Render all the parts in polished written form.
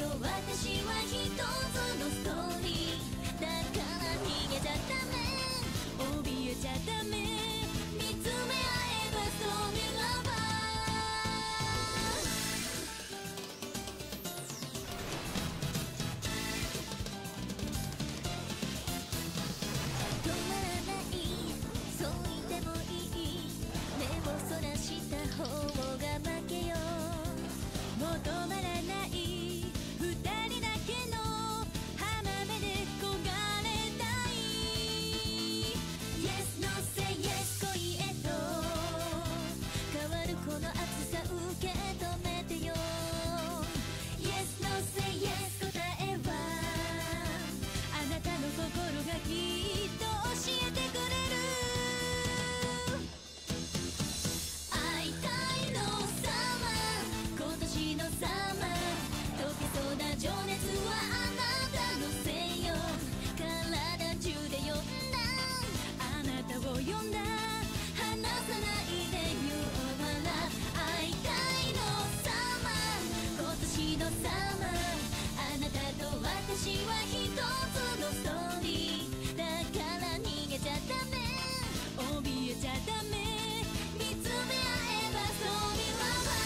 と私は一つのストーリーだから逃げちゃダメ怯えちゃダメ見つめ合えばストーリーラバー止まらないそう言ってもいい目をそらした方が負けよもう止まらない二人だけの浜辺で焦がれたい Yes no say yes 恋へと変わるこの熱さ受け止めてよ Yes no say yes 答えはあなたの心がきっと教えてくれる会いたいのさま今年のサマー溶けそうな情熱はあなたのせいよ体中で呼んだあなたを呼んだ離さないで You are my love 会いたいのサマー今年のサマーあなたと私は一つのストーリーだから逃げちゃダメ怯えちゃダメ見つめ合えばストーリーラバ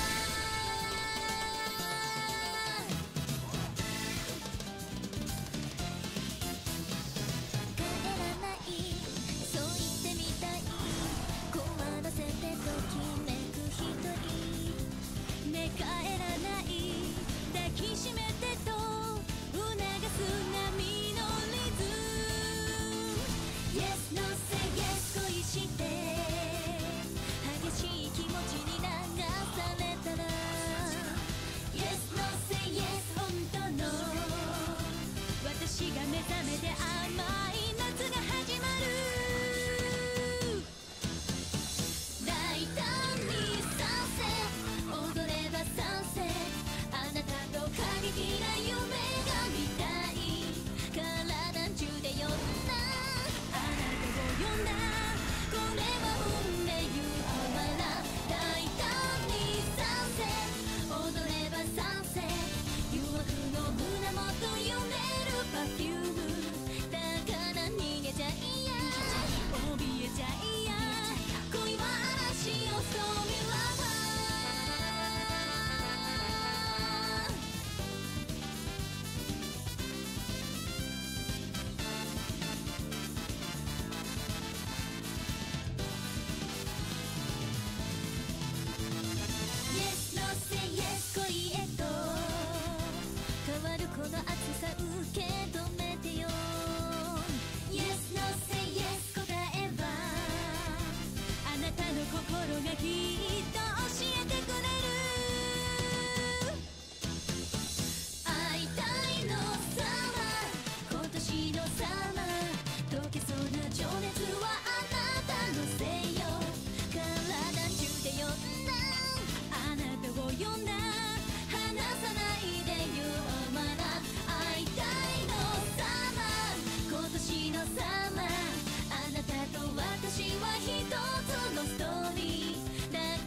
ー帰らないそう言ってみたい困らせてときめく一人ね帰らない抱きしめてと促す波のリズム Yes no say yes 恋して激しい気持ちに流されたら Yes no say yes 本当の私が目覚めて甘い夏が始まる大胆にさせ踊れば賛成あなたと過激な夢が見たい体中で呼んだあなたを呼んだこれは運命 You are my love 大胆にさせ踊れば賛成誘惑の胸元揺れるパフュームだから逃げちゃいや怯えちゃいや恋は嵐をストーリーラバーYes, no, say yes 恋へと変わるこの熱さ受け止めてよ Yes, no, say yes 答えはあなたの心がきっと教えてくれる会いたいのさま今年のサマー溶けそうな情熱はあなたのせいよ体中で呼んだあなたを呼んだ離さないで You are my love 会いたいのサマー今年のサマーあなたと私は一つのストーリーだ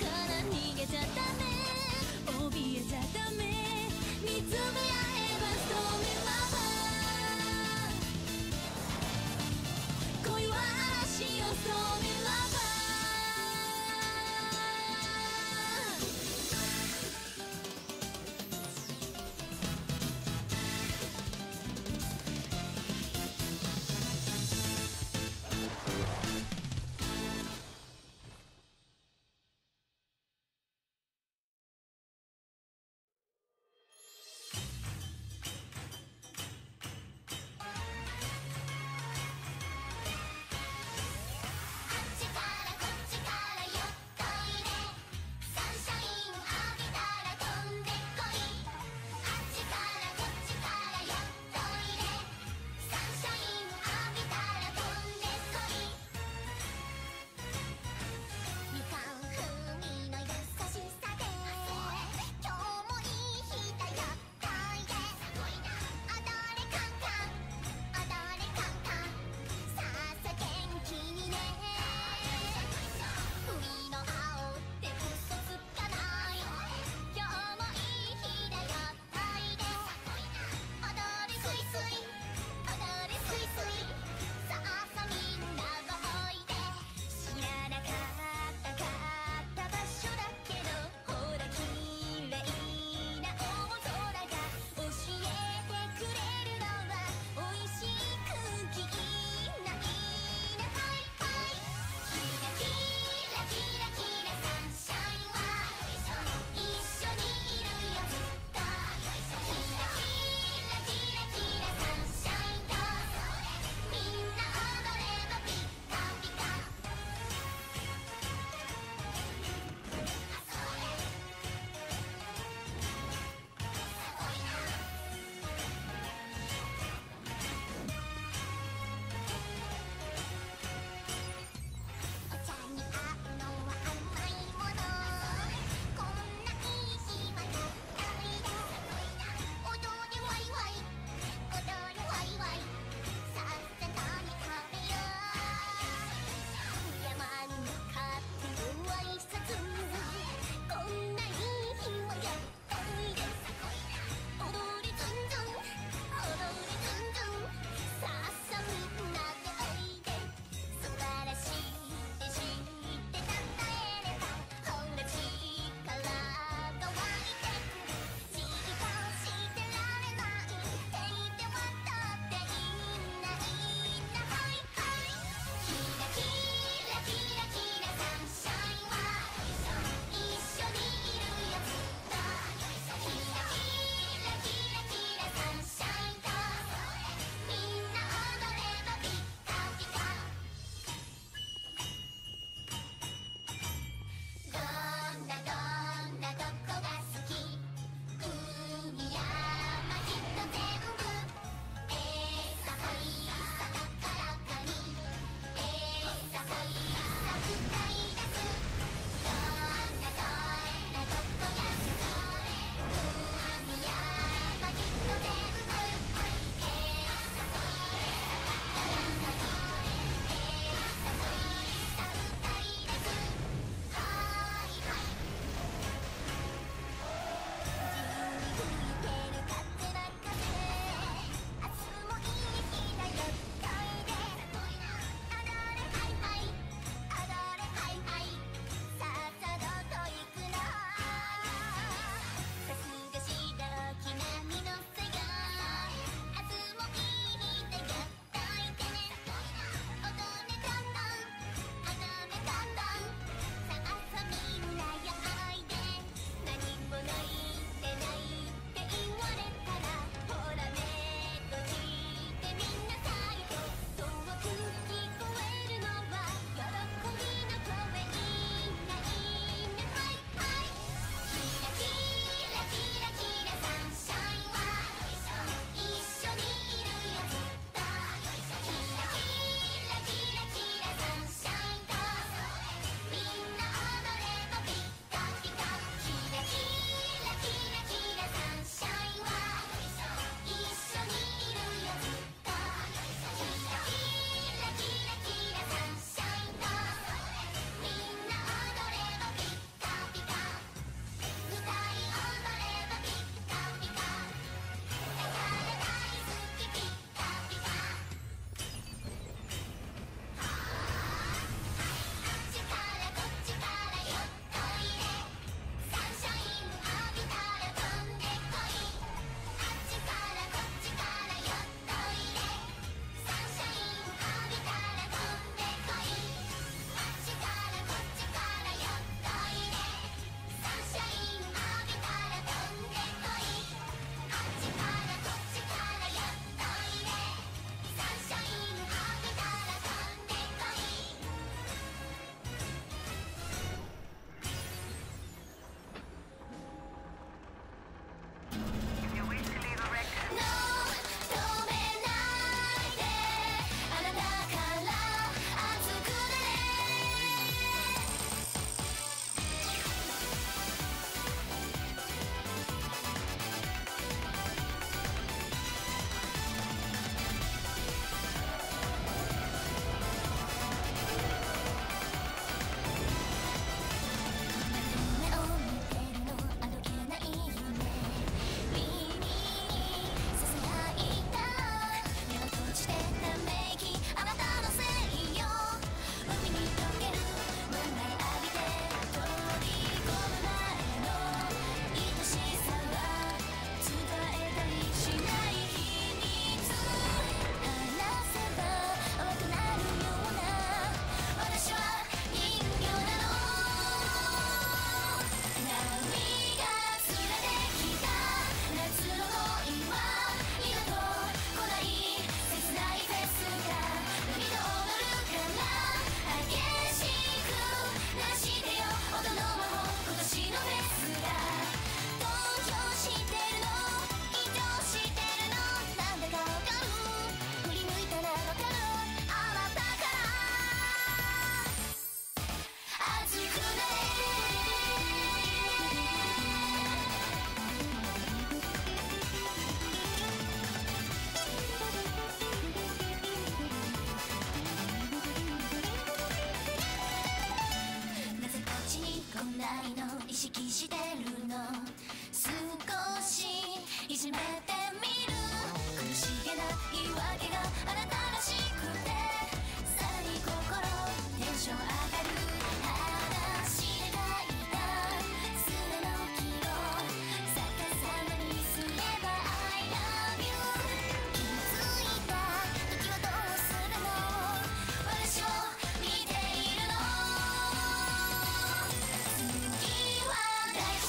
息してるの少しいじめてみる苦しげな言い訳があなたらしくてさらに心テンション上がる話で書いたすねの木を逆さまにすれば I love you 気づいた時はどうするの私を見ているの次は大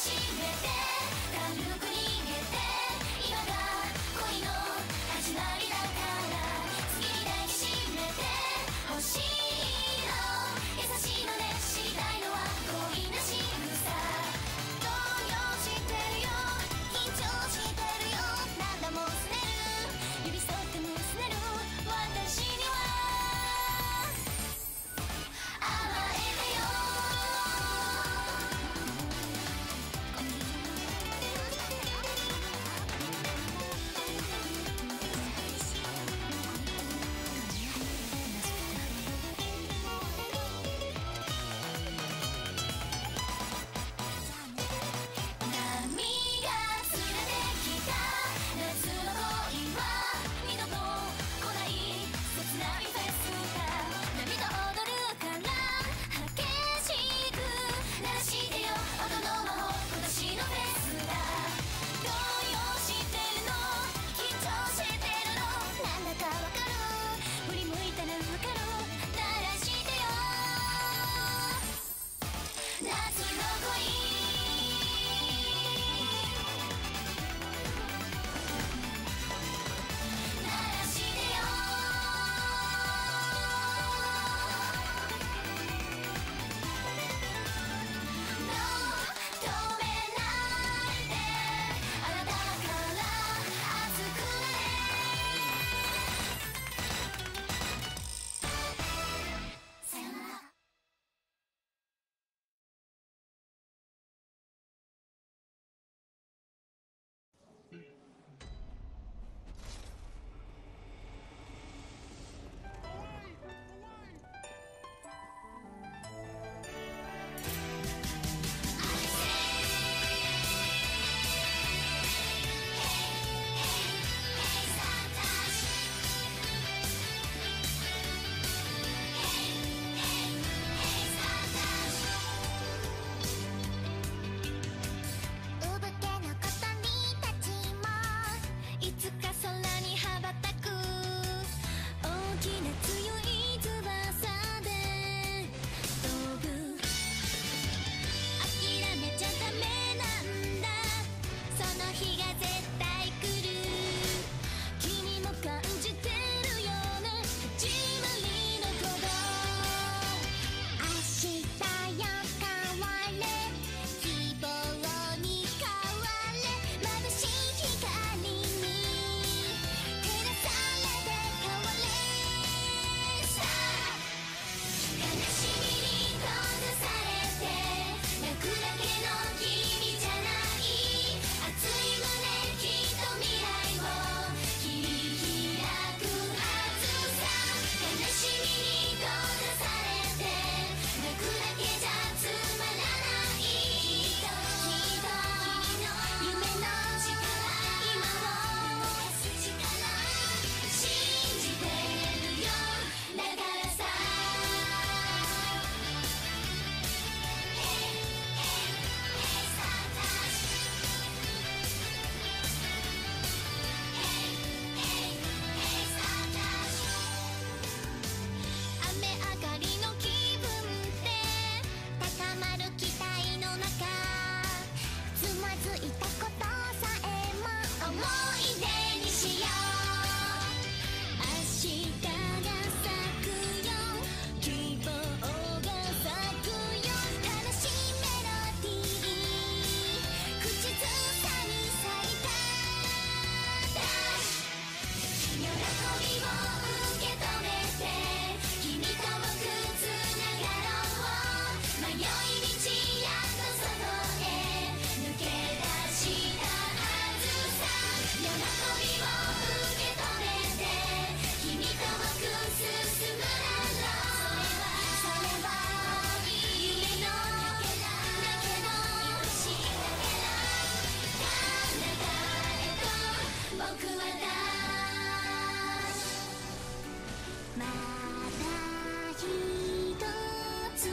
また一つ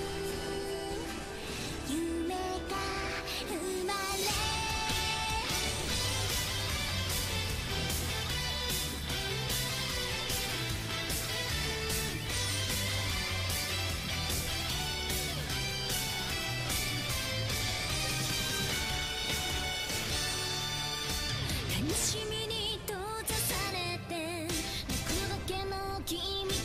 夢が生まれ悲しみに閉ざされて泣くだけの君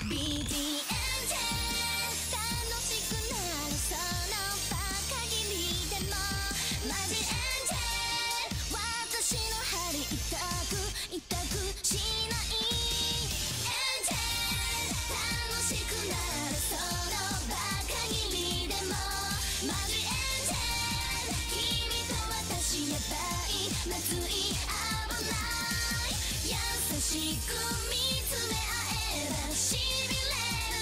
BGM で楽しくなるその場限りでもマジエンジェル私の針痛くしないエンジェル楽しくなるその場限りでもマジエンジェル君と私やばいまずい危ない優しく見つめ合えばしびれる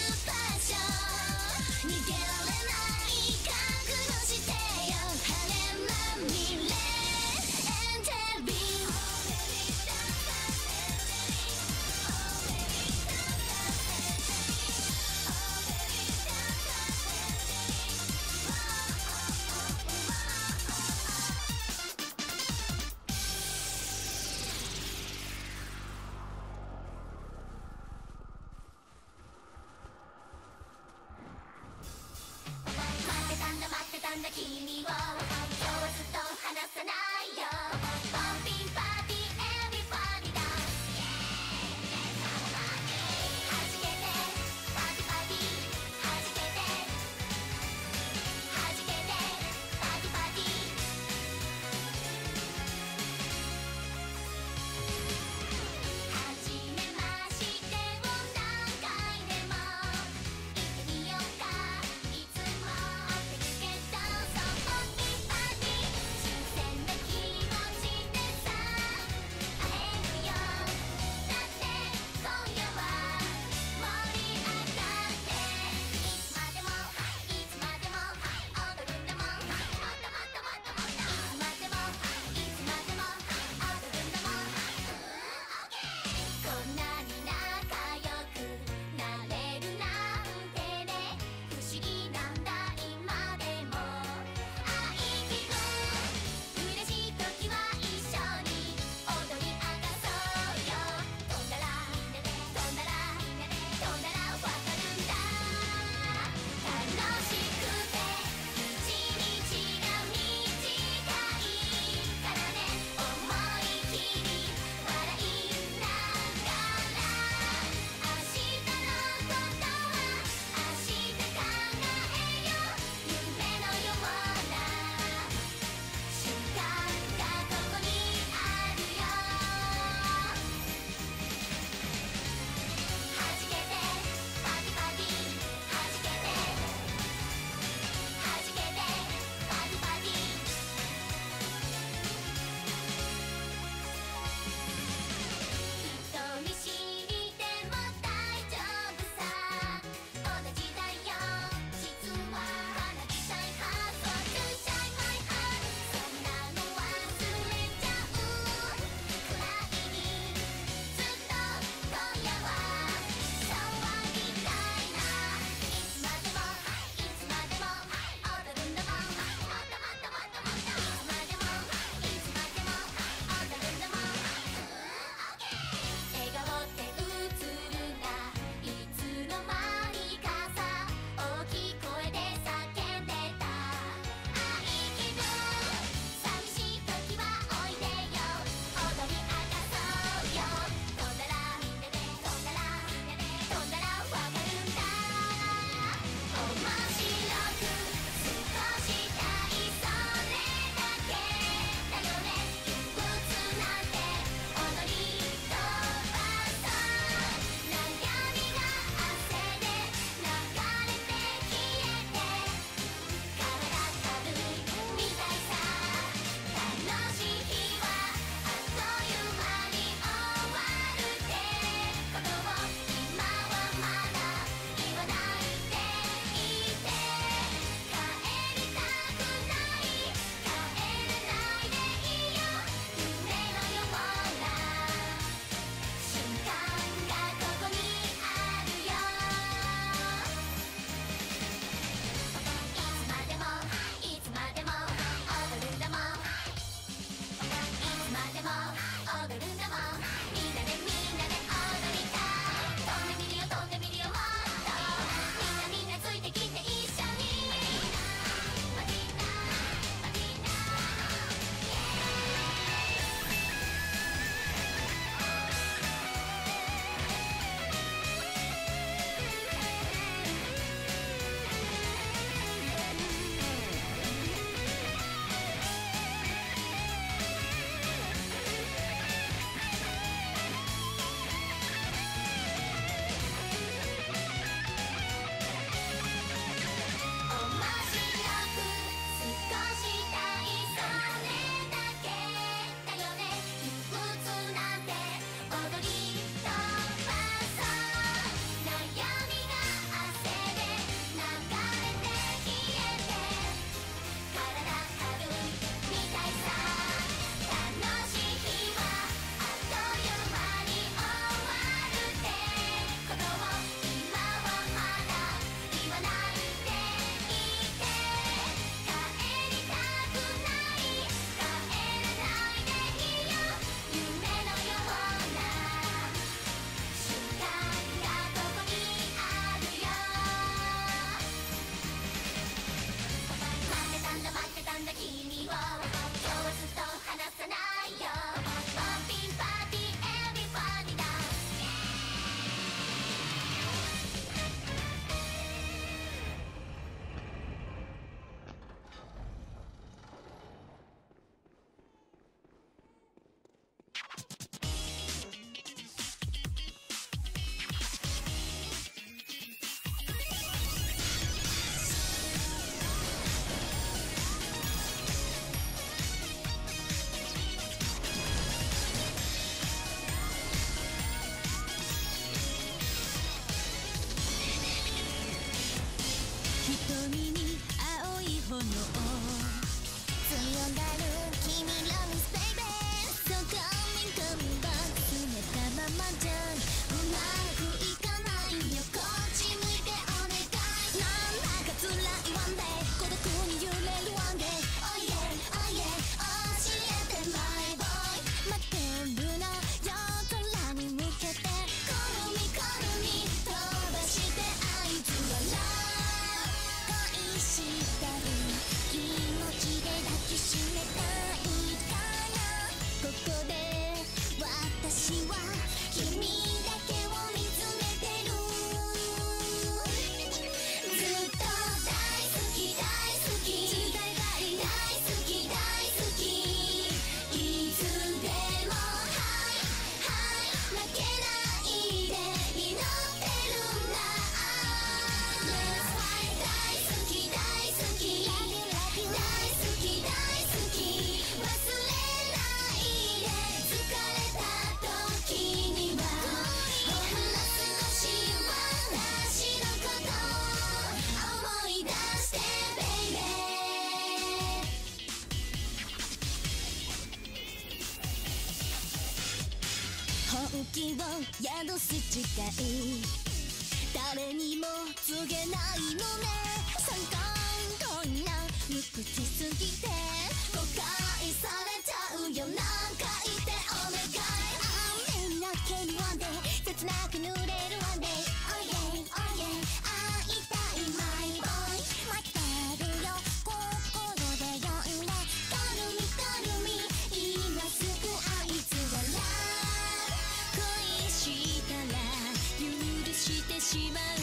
宿す誓い誰にも告げないのね三冠こんな無口すぎて誤解されちゃうよなんか言ってお願い雨なけるワンデー切なく濡れるワンデー Oh yeah oh yeah 会いたいマイボーイ待ってるよ心で呼んでカルミカルミ今すぐあいつは恋したら許してしまう